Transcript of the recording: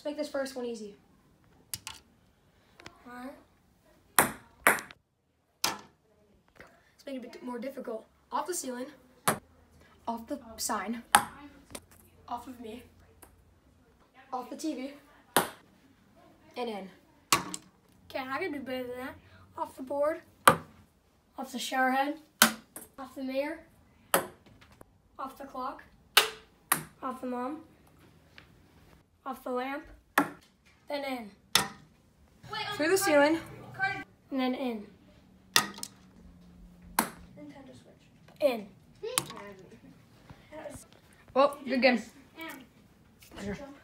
make this first one easy. Alright. Let's make it a bit more difficult. Off the ceiling, off the sign, off of me, off the TV, and in. Okay, I can do better than that. Off the board, off the shower head, off the mirror, off the clock, off the mom, off the lamp, then in. Through the ceiling, And then in. Nintendo Switch. In. Well, good game. And. Pleasure.